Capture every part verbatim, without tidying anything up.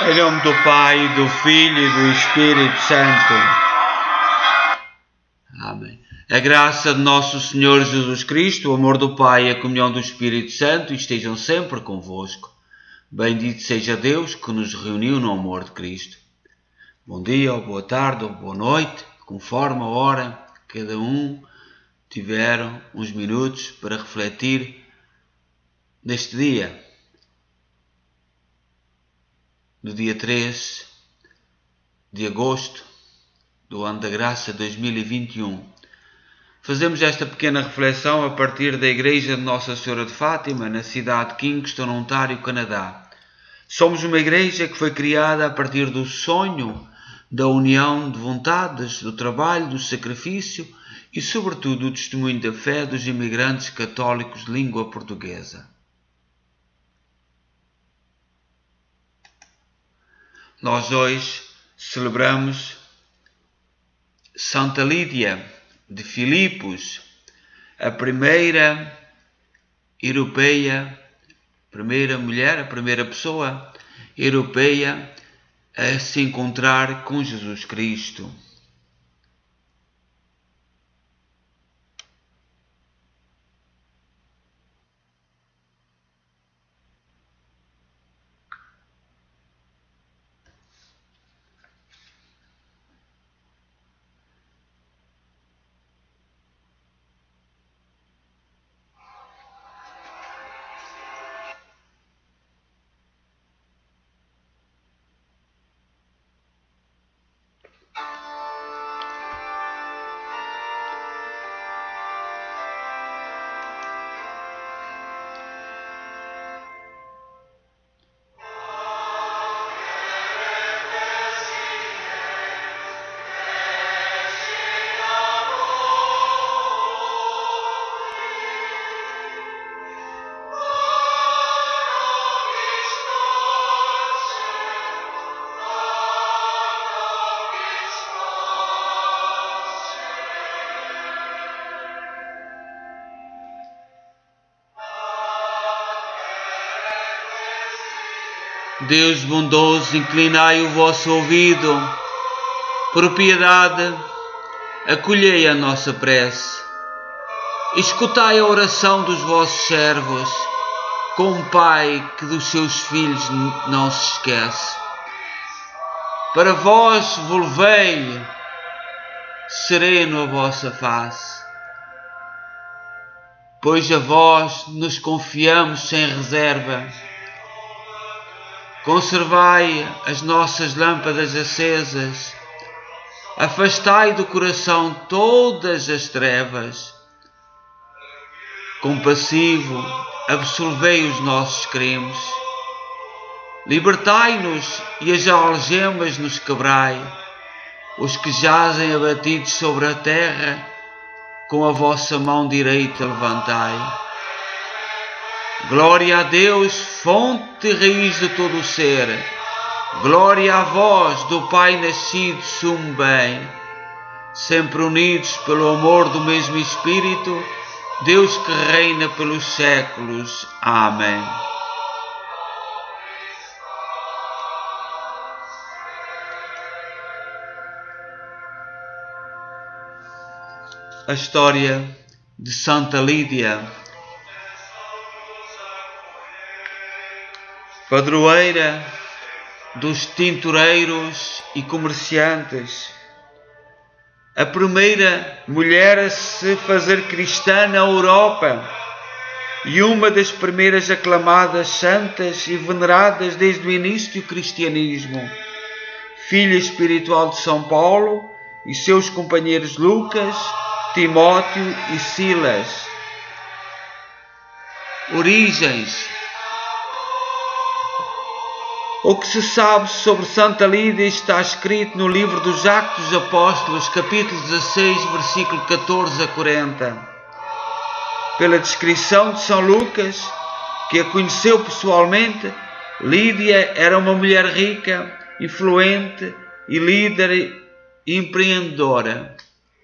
Em nome do Pai, do Filho e do Espírito Santo. Amém. A graça de nosso Senhor Jesus Cristo, o amor do Pai e a comunhão do Espírito Santo estejam sempre convosco. Bendito seja Deus que nos reuniu no amor de Cristo. Bom dia, ou boa tarde, ou boa noite, conforme a hora que cada um tiveram uns minutos para refletir neste dia. No dia três de agosto do ano da graça dois mil e vinte e um. Fazemos esta pequena reflexão a partir da Igreja de Nossa Senhora de Fátima, na cidade de Kingston, Ontário, Canadá. Somos uma igreja que foi criada a partir do sonho da união de vontades, do trabalho, do sacrifício e, sobretudo, do testemunho da fé dos imigrantes católicos de língua portuguesa. Nós hoje celebramos Santa Lídia de Filipos, a primeira europeia, primeira mulher, a primeira pessoa europeia a se encontrar com Jesus Cristo. Deus bondoso, inclinai o vosso ouvido, por piedade, acolhei a nossa prece, escutai a oração dos vossos servos, como um pai que dos seus filhos não se esquece. Para vós volvei sereno a vossa face, pois a vós nos confiamos sem reserva. Conservai as nossas lâmpadas acesas, afastai do coração todas as trevas. Compassivo, absolvei os nossos crimes. Libertai-nos e as algemas nos quebrai. Os que jazem abatidos sobre a terra, com a vossa mão direita levantai. Glória a Deus, fonte e raiz de todo o ser. Glória a vós, do Pai nascido, sumo bem. Sempre unidos pelo amor do mesmo Espírito, Deus que reina pelos séculos. Amém. A história de Santa Lídia, padroeira dos tintureiros e comerciantes, a primeira mulher a se fazer cristã na Europa e uma das primeiras aclamadas santas e veneradas desde o início do cristianismo, filha espiritual de São Paulo e seus companheiros Lucas, Timóteo e Silas. Origens. O que se sabe sobre Santa Lídia está escrito no livro dos Atos dos Apóstolos, capítulo dezasseis, versículo catorze a quarenta. Pela descrição de São Lucas, que a conheceu pessoalmente, Lídia era uma mulher rica, influente e líder e empreendedora.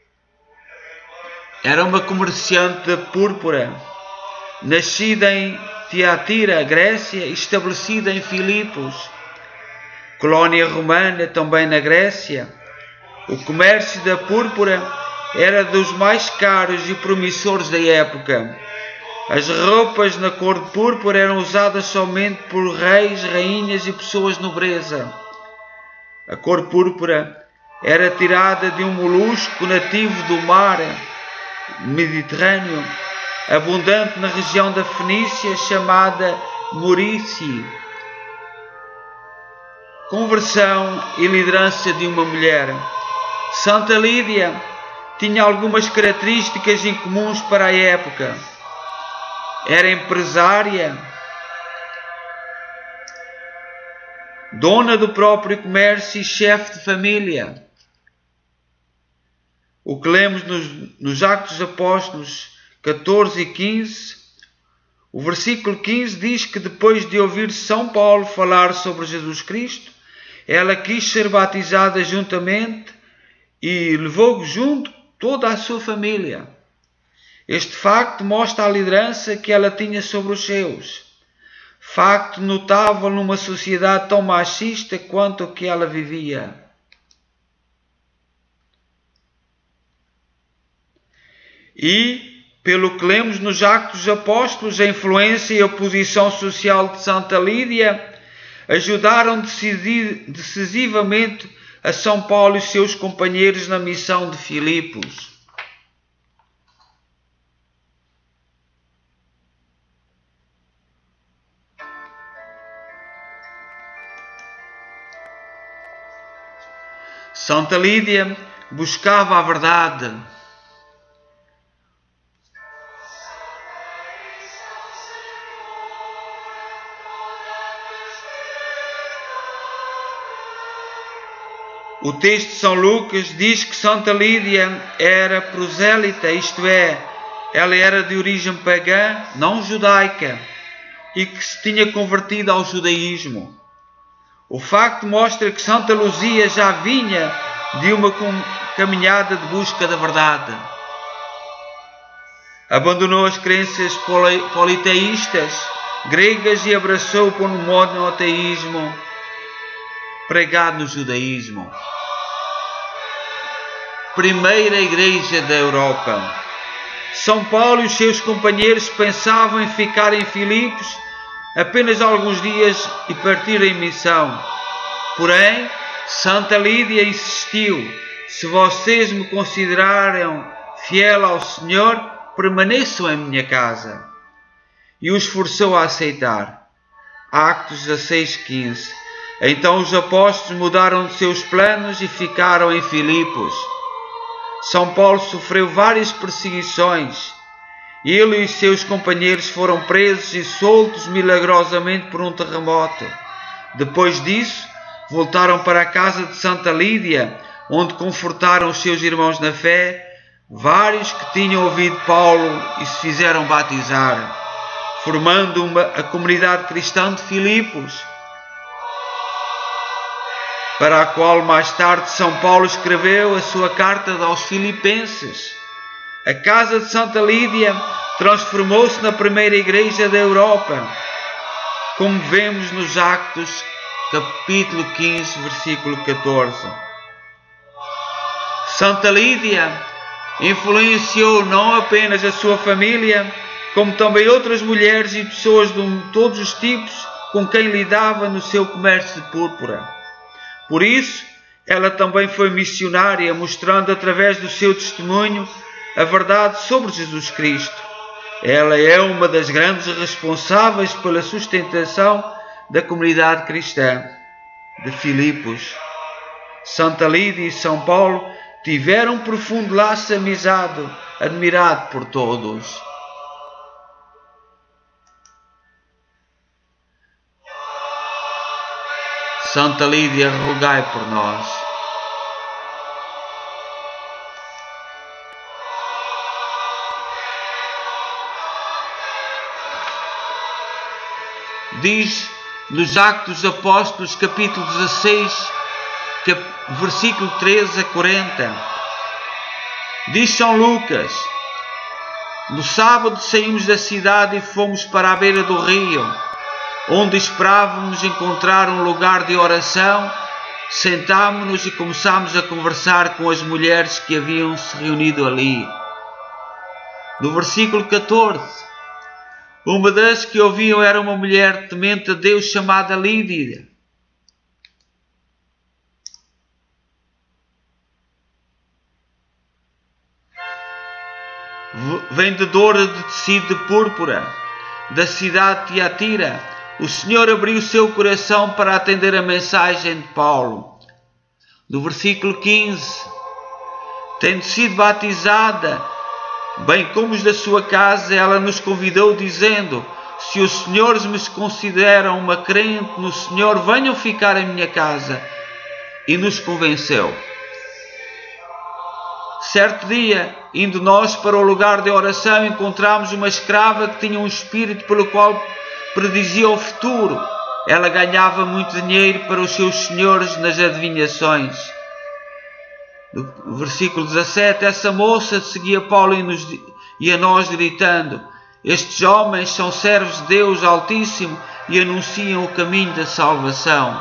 Era uma comerciante de púrpura, nascida em Tiatira, Grécia, estabelecida em Filipos. colónia romana também na Grécia. O comércio da púrpura era dos mais caros e promissores da época. As roupas na cor de púrpura eram usadas somente por reis, rainhas e pessoas de nobreza. A cor púrpura era tirada de um molusco nativo do mar Mediterrâneo, abundante na região da Fenícia, chamada Murici. Conversão e liderança de uma mulher. Santa Lídia tinha algumas características incomuns para a época. Era empresária, dona do próprio comércio e chefe de família. O que lemos nos, nos Atos dos Apóstolos catorze e quinze, o versículo quinze diz que depois de ouvir São Paulo falar sobre Jesus Cristo, ela quis ser batizada juntamente e levou junto toda a sua família. Este facto mostra a liderança que ela tinha sobre os seus. Facto notável numa sociedade tão machista quanto a que ela vivia. E, pelo que lemos nos Atos dos Apóstolos, a influência e a posição social de Santa Lídia ajudaram decisivamente a São Paulo e seus companheiros na missão de Filipos. Santa Lídia buscava a verdade. O texto de São Lucas diz que Santa Lídia era prosélita, isto é, ela era de origem pagã, não judaica, e que se tinha convertido ao judaísmo. O facto mostra que Santa Luzia já vinha de uma caminhada de busca da verdade. Abandonou as crenças politeístas gregas e abraçou o monoteísmo pregado no judaísmo. Primeira igreja da Europa. São Paulo e os seus companheiros pensavam em ficar em Filipos apenas alguns dias e partir em missão. Porém, Santa Lídia insistiu: se vocês me considerarem fiel ao Senhor, permaneçam em minha casa. E os forçou a aceitar. Atos dezasseis, quinze. Então os apóstolos mudaram de seus planos e ficaram em Filipos. São Paulo sofreu várias perseguições. Ele e os seus companheiros foram presos e soltos milagrosamente por um terremoto. Depois disso, voltaram para a casa de Santa Lídia, onde confortaram os seus irmãos na fé, vários que tinham ouvido Paulo e se fizeram batizar, formando uma, a comunidade cristã de Filipos, para a qual mais tarde São Paulo escreveu a sua carta aos Filipenses. A casa de Santa Lídia transformou-se na primeira igreja da Europa, como vemos nos Atos, capítulo quinze, versículo catorze. Santa Lídia influenciou não apenas a sua família, como também outras mulheres e pessoas de todos os tipos com quem lidava no seu comércio de púrpura. Por isso, ela também foi missionária, mostrando através do seu testemunho a verdade sobre Jesus Cristo. Ela é uma das grandes responsáveis pela sustentação da comunidade cristã de Filipos. Santa Lídia e São Paulo tiveram um profundo laço de amizade, admirado por todos. Santa Lídia, rogai por nós. Diz nos Atos dos Apóstolos, capítulo dezasseis, versículo treze a quarenta. Diz São Lucas: no sábado saímos da cidade e fomos para a beira do rio. onde esperávamos encontrar um lugar de oração, sentámo-nos e começámos a conversar com as mulheres que haviam se reunido ali. No versículo catorze, uma das que ouviam era uma mulher temente a Deus chamada Lídia. Vendedora de tecido de púrpura da cidade de Tiatira. O Senhor abriu seu coração para atender a mensagem de Paulo. No versículo quinze, tendo sido batizada, bem como os da sua casa, ela nos convidou dizendo: se os senhores me consideram uma crente no Senhor, venham ficar em minha casa. E nos convenceu. Certo dia, indo nós para o lugar de oração, encontramos uma escrava que tinha um espírito pelo qual predizia o futuro. Ela ganhava muito dinheiro para os seus senhores nas adivinhações. No versículo dezassete, essa moça seguia Paulo e, nos, e a nós gritando: estes homens são servos de Deus Altíssimo e anunciam o caminho da salvação.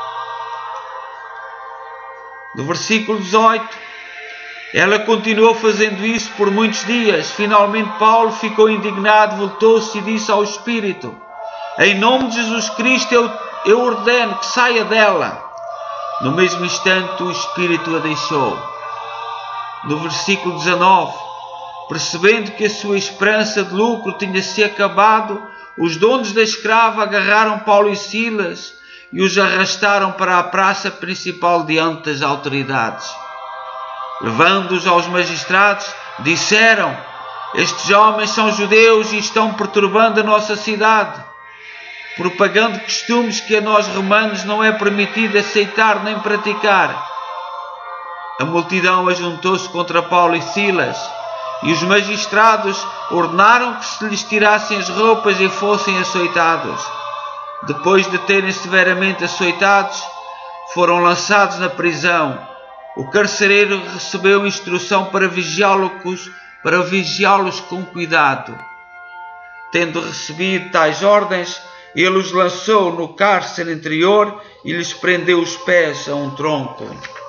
No versículo dezoito, ela continuou fazendo isso por muitos dias. Finalmente Paulo ficou indignado, voltou-se e disse ao Espírito: em nome de Jesus Cristo eu, eu ordeno que saia dela. No mesmo instante o Espírito a deixou. No versículo dezanove, percebendo que a sua esperança de lucro tinha se acabado, os donos da escrava agarraram Paulo e Silas e os arrastaram para a praça principal diante das autoridades. Levando-os aos magistrados, disseram: estes homens são judeus e estão perturbando a nossa cidade, propagando costumes que a nós romanos não é permitido aceitar nem praticar. A multidão ajuntou-se contra Paulo e Silas, e os magistrados ordenaram que se lhes tirassem as roupas e fossem açoitados. Depois de terem severamente açoitados, foram lançados na prisão. O carcereiro recebeu instrução para vigiá-los para vigiá-los com cuidado. Tendo recebido tais ordens, ele os lançou no cárcere interior e lhes prendeu os pés a um tronco.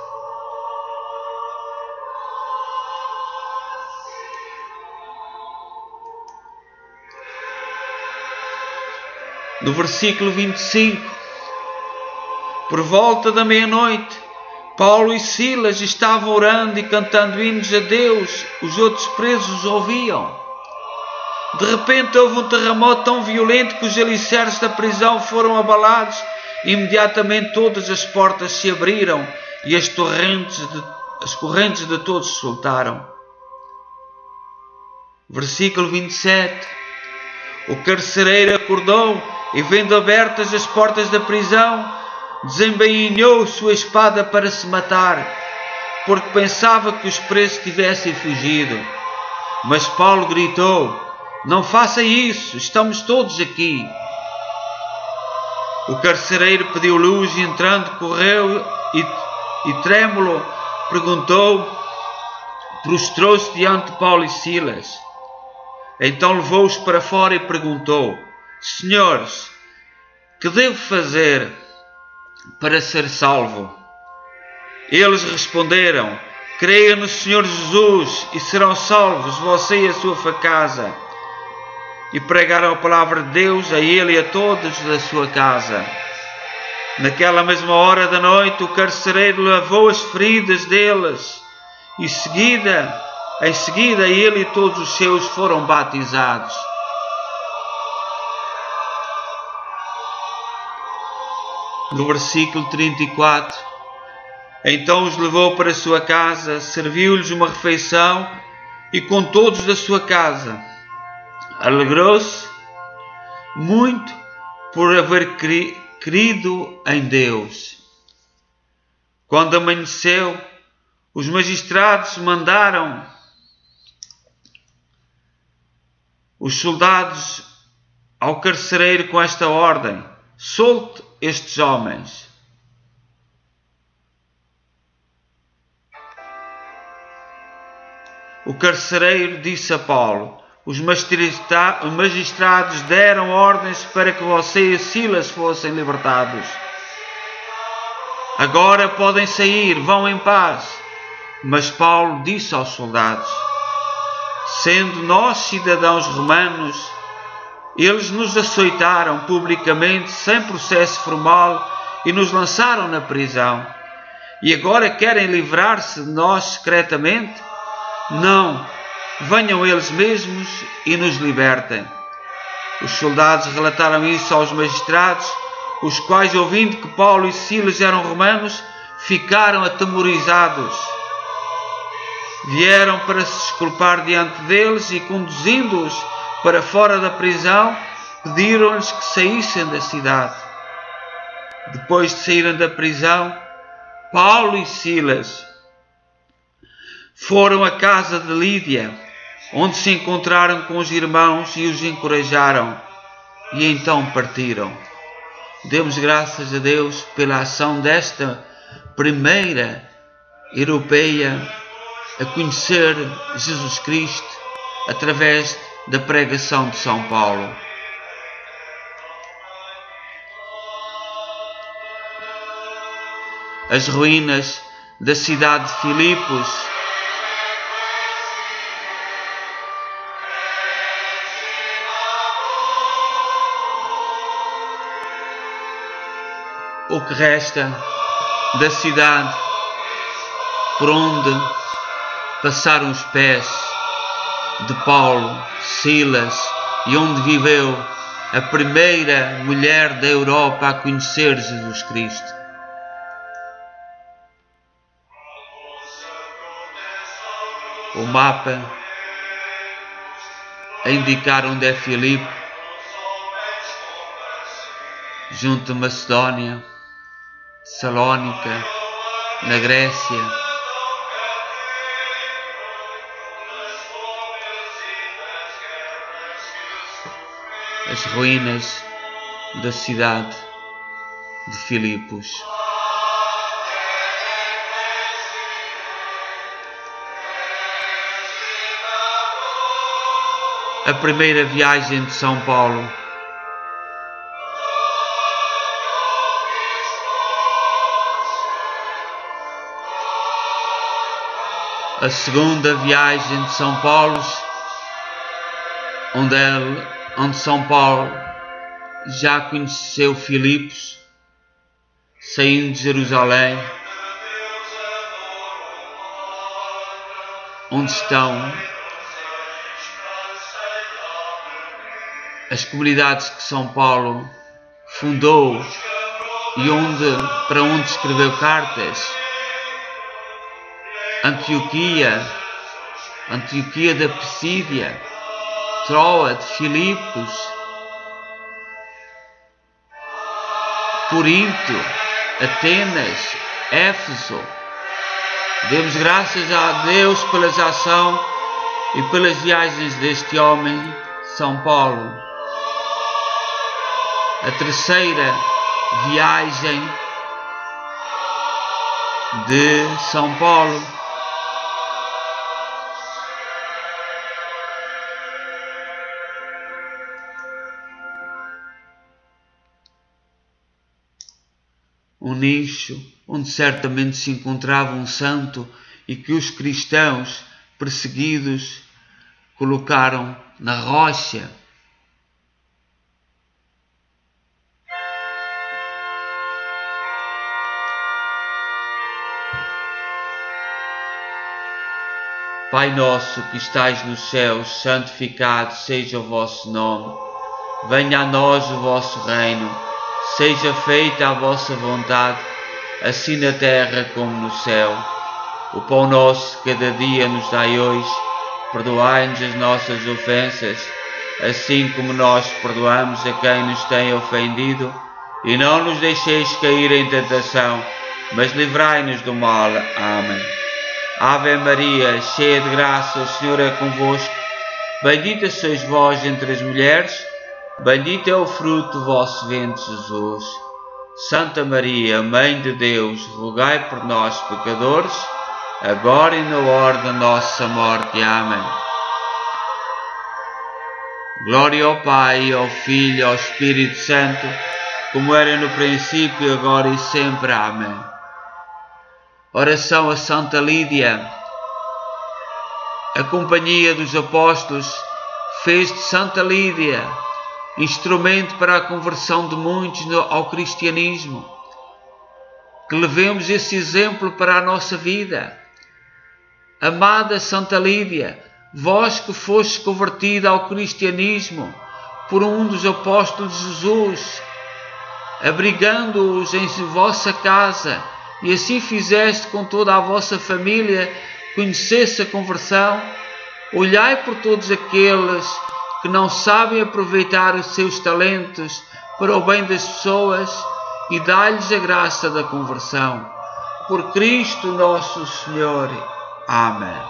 No versículo vinte e cinco, por volta da meia-noite, Paulo e Silas estavam orando e cantando hinos a Deus. Os outros presos ouviam. De repente houve um terremoto tão violento que os alicerces da prisão foram abalados. Imediatamente todas as portas se abriram e as, torrentes de, as correntes de todos se soltaram. Versículo vinte e sete. O carcereiro acordou e, vendo abertas as portas da prisão, desembainhou sua espada para se matar, porque pensava que os presos tivessem fugido. Mas Paulo gritou: não faça isso, estamos todos aqui. O carcereiro pediu luz e, entrando, correu e, e trêmulo, perguntou, prostrou-se diante de Paulo e Silas. Então levou-os para fora e perguntou: senhores, que devo fazer para ser salvo? Eles responderam: creia no Senhor Jesus e serão salvos você e a sua casa. E pregaram a palavra de Deus a ele e a todos da sua casa. Naquela mesma hora da noite, o carcereiro lavou as feridas deles e seguida, em seguida ele e todos os seus foram batizados. No versículo trinta e quatro, então os levou para a sua casa, serviu-lhes uma refeição e com todos da sua casa. Alegrou-se muito por haver crido em Deus. Quando amanheceu, os magistrados mandaram os soldados ao carcereiro com esta ordem: solte estes homens. O carcereiro disse a Paulo: os magistrados deram ordens para que você e Silas fossem libertados. Agora podem sair, vão em paz. Mas Paulo disse aos soldados: sendo nós cidadãos romanos, eles nos açoitaram publicamente, sem processo formal, e nos lançaram na prisão. E agora querem livrar-se de nós secretamente? Não, venham eles mesmos e nos libertem. Os soldados relataram isso aos magistrados, os quais, ouvindo que Paulo e Silas eram romanos, ficaram atemorizados. Vieram para se desculpar diante deles e, conduzindo-os para fora da prisão, pediram-lhes que saíssem da cidade. Depois de saírem da prisão, Paulo e Silas foram à casa de Lídia, onde se encontraram com os irmãos e os encorajaram, e então partiram. Demos graças a Deus pela ação desta primeira europeia a conhecer Jesus Cristo através da pregação de São Paulo. As ruínas da cidade de Filipos o que resta da cidade por onde passaram os pés de Paulo, Silas, e onde viveu a primeira mulher da Europa a conhecer Jesus Cristo. O mapa a indicar onde é Filipe, junto a Macedónia, Salónica, na Grécia. As ruínas da cidade de Filipos. A primeira viagem de São Paulo. A segunda viagem de São Paulo, onde, ele, onde São Paulo já conheceu Filipos, saindo de Jerusalém, onde estão as comunidades que São Paulo fundou e onde, para onde escreveu cartas. Antioquia, Antioquia da Pisídia, Troade, Filipos, Corinto, Atenas, Éfeso. Demos graças a Deus pela ação e pelas viagens deste homem, São Paulo. A terceira viagem de São Paulo. Um nicho onde certamente se encontrava um santo e que os cristãos perseguidos colocaram na rocha. Pai nosso que estais nos céus, santificado seja o vosso nome. Venha a nós o vosso reino. Seja feita a vossa vontade, assim na terra como no céu. O pão nosso cada dia nos dai hoje. Perdoai-nos as nossas ofensas, assim como nós perdoamos a quem nos tem ofendido. E não nos deixeis cair em tentação, mas livrai-nos do mal. Amém. Ave Maria, cheia de graça, o Senhor é convosco. Bendita sois vós entre as mulheres, bendito é o fruto do vosso ventre, Jesus. Santa Maria, Mãe de Deus, rogai por nós, pecadores, agora e na hora da nossa morte. Amém. Glória ao Pai, ao Filho e ao Espírito Santo, como era no princípio, agora e sempre. Amém. Oração a Santa Lídia. A Companhia dos Apóstolos fez de Santa Lídia instrumento para a conversão de muitos ao cristianismo. Que levemos esse exemplo para a nossa vida. Amada Santa Lídia, vós que fostes convertida ao cristianismo por um dos apóstolos de Jesus, abrigando-os em vossa casa, e assim fizeste com toda a vossa família conhecesse a conversão, olhai por todos aqueles que não sabem aproveitar os seus talentos para o bem das pessoas e dai-lhes a graça da conversão. Por Cristo nosso Senhor. Amém.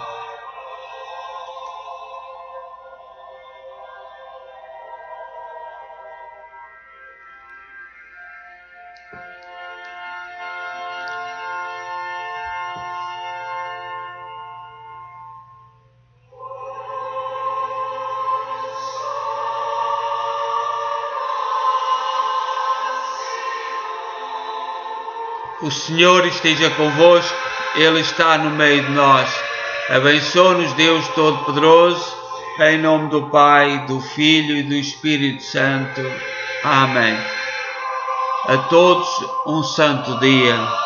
O Senhor esteja convosco, Ele está no meio de nós. Abençoe-nos Deus Todo-Poderoso, em nome do Pai, do Filho e do Espírito Santo. Amém. A todos um santo dia.